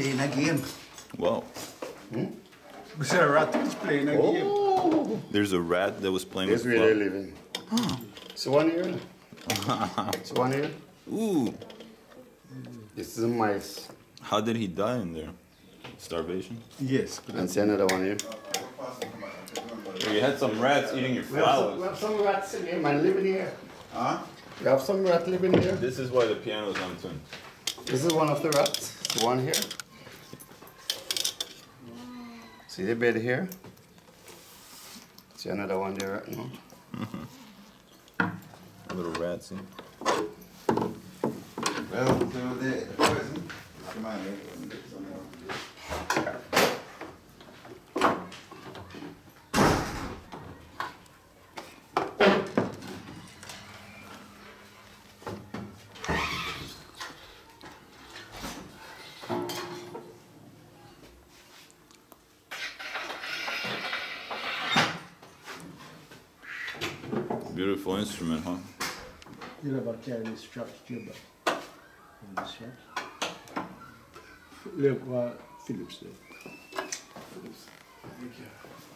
playing a game. Wow. We said a rat was playing a game. There's a rat that was playing It's with really fun. living. It's 1 year. It's 1 year. Ooh. This is mice. How did he die in there? Starvation? Yes. And see another one here. You had some rats eating your We have some rats in here, man, living here. Huh? We have some rat living here. This is why the piano is on tune. This is one of the rats. The one here. See the bed here? See another one there right now. Little rat, see? Well, so the poison. Come on, Beautiful instrument, huh? You know about carrying straps, Jim. The straps. Look what Phillips did. Thank you.